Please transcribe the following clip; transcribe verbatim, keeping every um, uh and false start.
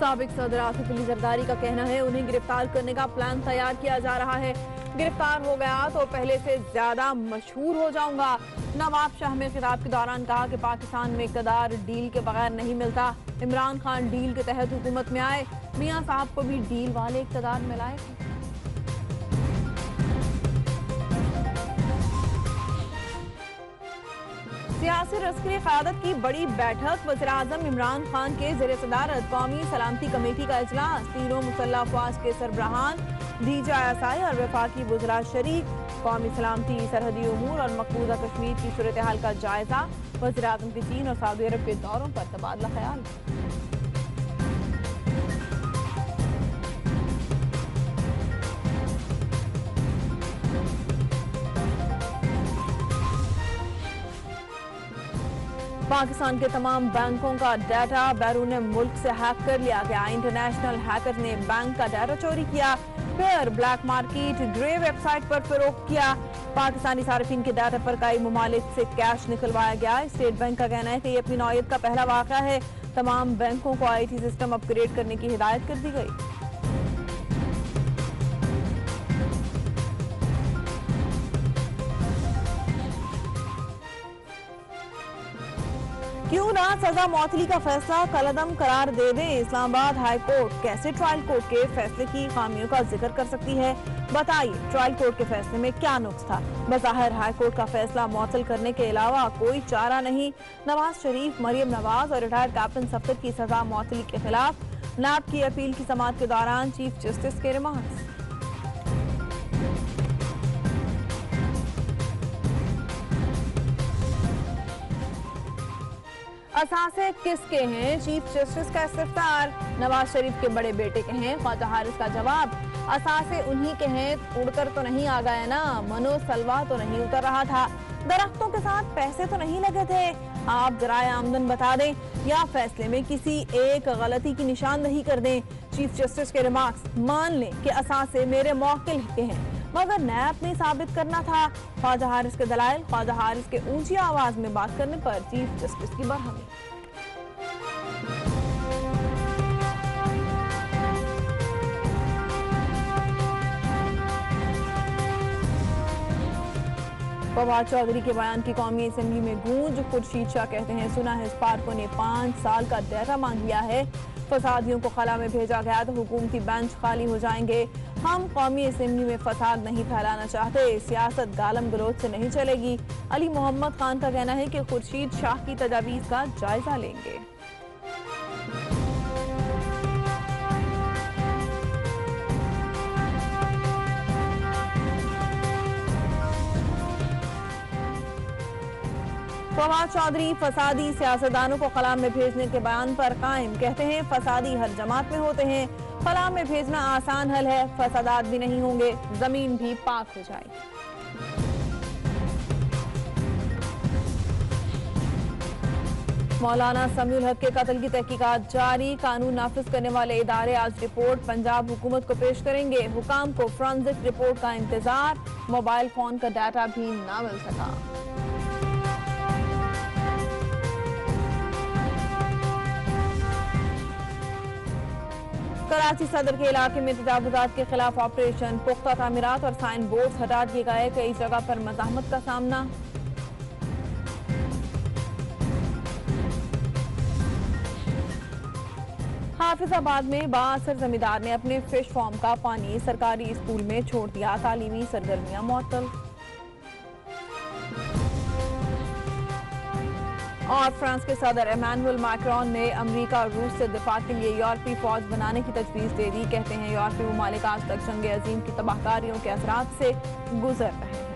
साबिक सदर आसिफ अली जरदारी का कहना है उन्हें गिरफ्तार करने का प्लान तैयार किया जा रहा है। गिरफ्तार हो गया तो पहले से ज्यादा मशहूर हो जाऊंगा। नवाब शाह में खिताब के दौरान कहा कि पाकिस्तान में इक़्तिदार डील के बगैर नहीं मिलता। इमरान खान डील के तहत हुकूमत में आए, मियां साहब को भी डील वाले इक़्तिदार में लाए थे। सियासी रस्करी क़यादत की बड़ी बैठक, वज़ीर-ए-आज़म इमरान खान के ज़ेर सदारत कौमी सलामती कमेटी का इजलास, तीनों मुसल्लह अफ़वाज के सरबराहान, डीजीआईएसआई और वफाकी वज़रा शरीक, कौमी सलामती, सरहदी उमूर और मकबूजा कश्मीर की सूरत हाल का जायजा, वज़ीर-ए-आज़म के चीन और सऊदी अरब के दौरों पर तबादला ख्याल। पाकिस्तान के तमाम बैंकों का डाटा बैरून मुल्क से हैक कर लिया गया। इंटरनेशनल हैकर ने बैंक का डाटा चोरी किया, फिर ब्लैक मार्केट ग्रे वेबसाइट पर फरोख्त किया। पाकिस्तानी सार्फिन के डाटा पर कई ममालिक से कैश निकलवाया गया। स्टेट बैंक का कहना है कि ये अपनी नौयत का पहला वाक़या है। तमाम बैंकों को आई टी सिस्टम अपग्रेड करने की हिदायत कर दी गई। क्यों ना सजा मौतली का फैसला कलअदम करार दे दे। इस्लामाबाद हाई कोर्ट कैसे ट्रायल कोर्ट के फैसले की खामियों का जिक्र कर सकती है? बताइए, ट्रायल कोर्ट के फैसले में क्या नुक्स था? बज़ाहिर हाई कोर्ट का फैसला मुअत्तल करने के अलावा कोई चारा नहीं। नवाज शरीफ, मरियम नवाज और रिटायर्ड कैप्टन सफ्दर की सजा मुअत्तली के खिलाफ नैब की अपील की समाअत के दौरान चीफ जस्टिस के रिमार्क्स। असासे किसके हैं? चीफ जस्टिस का इस्तिफ्तार। नवाज शरीफ के बड़े बेटे के हैं? ख्वाजा हारिस का जवाब, असासे उन्हीं के हैं, उड़कर तो नहीं आ गए ना। मनोज सलवा तो नहीं उतर रहा था, दरख्तों के साथ पैसे तो नहीं लगे थे। आप जराए आमदन बता दें या फैसले में किसी एक गलती की निशानदही कर दें। चीफ जस्टिस के रिमार्क्स, मान लें कि असासे मेरे मौकिल के हैं, मगर नैब ने साबित करना था। ख्वाजा हारिस के दलाइल, ख्वाजा हारिस के ऊंची आवाज में बात करने पर चीफ जस्टिस की बरहमी। फवाद चौधरी के बयान की कौमी असेंबली में गूंज। खुर्शीद शाह कहते हैं सुना है स्पार्को ने पांच साल का डाटा मांग लिया है। फसादियों को खला में भेजा गया तो हुकूमती बेंच खाली हो जाएंगे। हम कौमी असेंबली में फसाद नहीं फैलाना चाहते, सियासत गालम गलोच से नहीं चलेगी। अली मोहम्मद खान का कहना है कि खुर्शीद शाह की तजावीज का जायजा लेंगे। फवाद चौधरी फसादी सियासतदानों को खला में भेजने के बयान पर कायम, कहते हैं फसादी हर जमात में होते हैं, खला में भेजना आसान हल है, फसादात भी नहीं होंगे, जमीन भी पाक हो जाएगी। मौलाना समीउल हक के कत्ल की तहकीकात जारी। कानून नाफिज करने वाले इदारे आज रिपोर्ट पंजाब हुकूमत को पेश करेंगे। हुकाम को फोरेंसिक रिपोर्ट का इंतजार। मोबाइल फोन का डाटा भी ना मिल सका। कराची सदर के इलाके में तजावुजात के खिलाफ ऑपरेशन, पुख्ता तामीरात और साइन बोर्ड हटा दिए गए। कई जगह पर मज़ाहमत का सामना। हाफिजाबाद में बाअसर जमींदार ने अपने फिश फार्म का पानी सरकारी स्कूल में छोड़ दिया। तालीमी सरगर्मियां मुअत्तल। और फ्रांस के सदर इमैनुअल मैक्रोन ने अमेरिका और रूस से दिफा के लिए यूरोपीय फौज बनाने की तजवीज दे दी। कहते हैं यूरोपीय ममालिक आज तक जंग अजीम की तबाहकारियों के असरात से गुजर रहे हैं।